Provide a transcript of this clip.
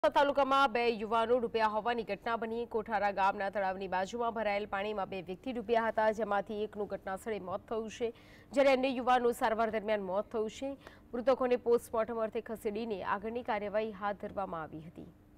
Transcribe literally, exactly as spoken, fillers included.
તાલુકામાં બે યુવાનો ડૂબ્યા હોવાની ઘટના બની। કોઠારા ગામના તળાવની બાજુમાં ભરાયેલ પાણીમાં બે વ્યક્તિ ડૂબ્યા હતા, જેમાંથી એકનું ઘટનાસ્થળે મોત થયું છે, જ્યારે અન્ય યુવાનનું સારવાર દરમિયાન મોત થયું છે। મૃતકોને પોસ્ટમોર્ટમ અર્થે ખસેડીને આગળની કાર્યવાહી હાથ ધરવામાં આવી હતી।